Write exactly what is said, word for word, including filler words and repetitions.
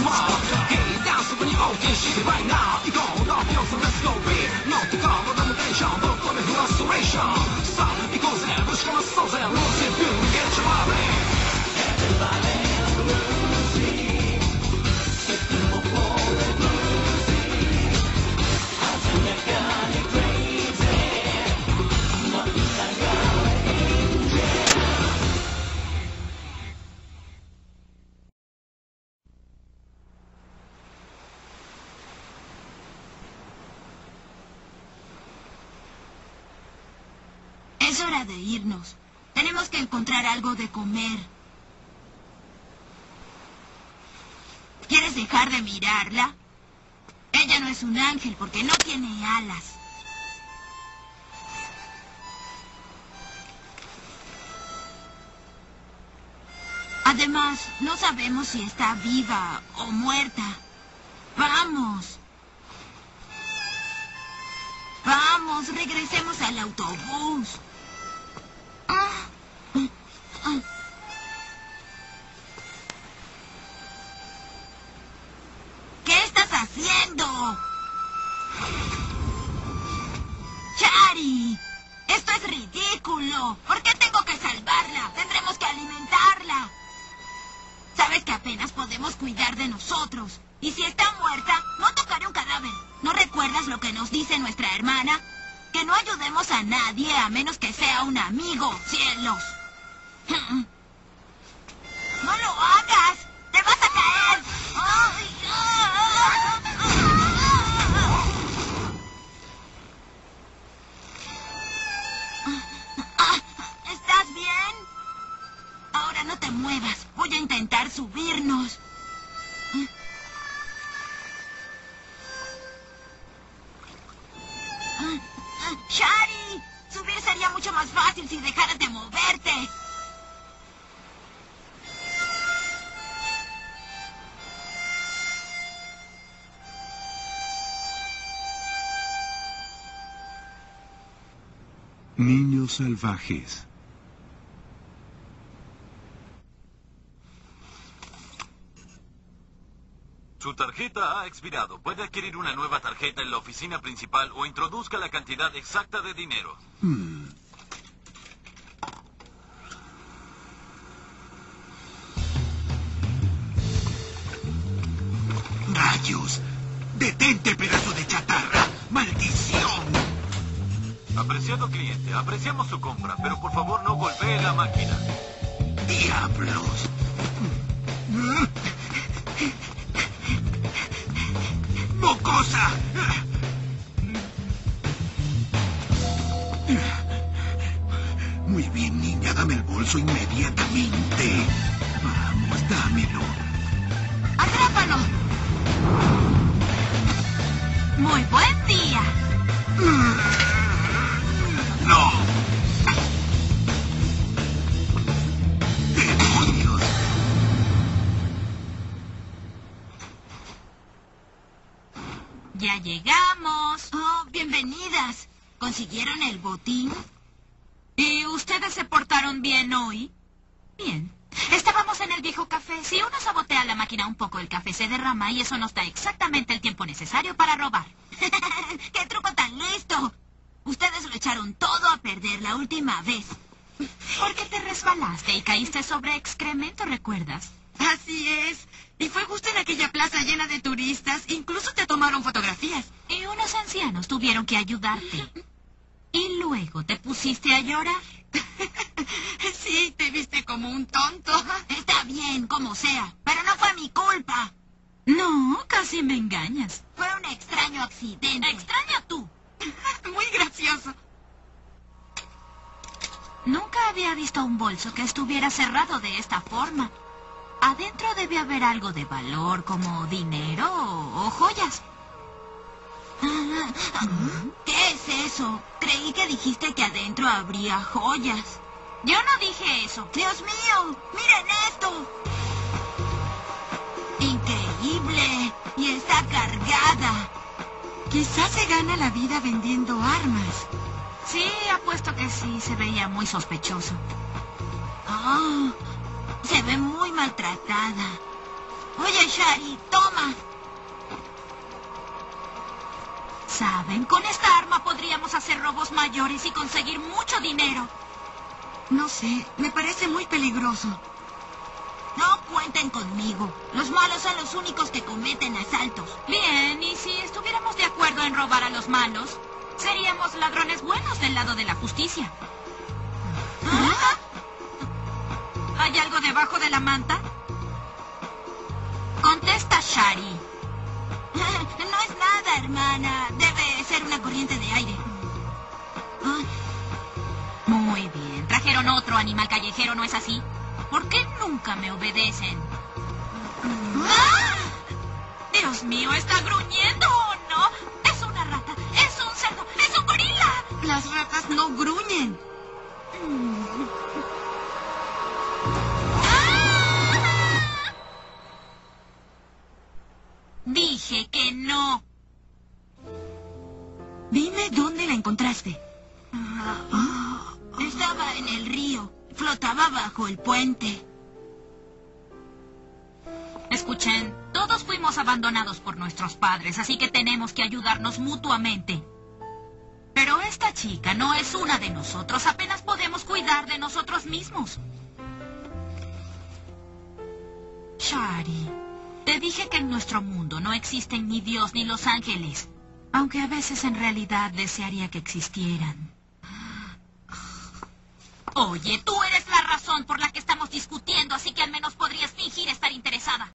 small. Hey, dance when you open shit right now. You go, don't feel so let's go big. Not to come with domination, but for the restoration. Stop, because every scrum of souls and rules if you get your body. Everybody bluesy, sitting before the bluesy. I'll tell you, got it crazy. Nothing like got Es hora de irnos. Tenemos que encontrar algo de comer. ¿Quieres dejar de mirarla? Ella no es un ángel porque no tiene alas. Además, no sabemos si está viva o muerta. ¡Vamos! ¡Vamos! ¡Regresemos al autobús! Ah, ah. ¿Qué estás haciendo? ¡Chari! ¡Esto es ridículo! ¿Por qué tengo que salvarla? ¡Tendremos que alimentarla! Sabes que apenas podemos cuidar de nosotros. Y si está muerta, no tocaré un cadáver. ¿No recuerdas lo que nos dice nuestra hermana? Que no ayudemos a nadie a menos que sea un amigo, cielos. ¡No lo hagas! ¡Te vas a caer! ¡Ay! ¡Ah! ¡Ah! ¿Estás bien? Ahora no te muevas. Voy a intentar subirnos. ¡Shari! Subir sería mucho más fácil si dejaras de moverte. Niños salvajes. Su tarjeta ha expirado. Puede adquirir una nueva tarjeta en la oficina principal o introduzca la cantidad exacta de dinero. Hmm. ¡Rayos! ¡Detente, pedazo de chatarra! ¡Maldición! Apreciado cliente, apreciamos su compra, pero por favor no golpee la máquina. ¡Diablos! ¡Mocosa! Muy bien, niña, dame el bolso inmediatamente. Vamos, dámelo. ¡Atrápalo! ¡Muy buen día! ¡No! ¡Demonios! Ya llegamos. Oh, bienvenidas. ¿Consiguieron el botín? ¿Y ustedes se portaron bien hoy? Bien. Estábamos en el viejo café. Si uno sabotea la máquina un poco, el café se derrama y eso nos da exactamente el tiempo necesario para robar. ¡Qué truco tan listo! Ustedes lo echaron todo a perder la última vez. Porque te resbalaste y caíste sobre excremento, ¿recuerdas? Así es. Y fue justo en aquella plaza llena de turistas. Incluso te tomaron fotografías. Y unos ancianos tuvieron que ayudarte. Y luego te pusiste a llorar. Sí, te viste como un tonto. Está bien, como sea. Pero no fue mi culpa. No, casi me engañas. Fue un extraño accidente. Extraño tú. Muy gracioso. Nunca había visto un bolso que estuviera cerrado de esta forma. Adentro debe haber algo de valor, como dinero o, o joyas. ¿Qué es eso? Creí que dijiste que adentro habría joyas. Yo no dije eso. ¡Dios mío! ¡Miren esto! ¡Increíble! Y está cargada. Quizás se gana la vida vendiendo armas. Sí, apuesto que sí. Se veía muy sospechoso. Ah, se ve muy maltratada. Oye, Shari, toma. ¿Saben? Con esta arma podríamos hacer robos mayores y conseguir mucho dinero. No sé, me parece muy peligroso. No cuenten conmigo. Los malos son los únicos que cometen asaltos. Bien, y si estuviéramos de acuerdo en robar a los malos, seríamos ladrones buenos del lado de la justicia. ¿Ah? ¿Hay algo debajo de la manta? Contesta, Shari. No es nada, hermana. Debe ser una corriente de aire. Muy bien. Trajeron otro animal callejero, ¿no es así? ¿Por qué nunca me obedecen? ¡Ah! Dios mío, ¿está gruñendo o no? Es una rata, es un cerdo, es un gorila. Las ratas no gruñen. ¡Ah! Dije que no. Dime dónde la encontraste. Estaba en el río. Flotaba bajo el puente. Escuchen, todos fuimos abandonados por nuestros padres, así que tenemos que ayudarnos mutuamente. Pero esta chica no es una de nosotros, apenas podemos cuidar de nosotros mismos. Shari, te dije que en nuestro mundo no existen ni Dios ni los ángeles, aunque a veces en realidad desearía que existieran. Oye, tú eres la razón por la que estamos discutiendo, así que al menos podrías fingir estar interesada.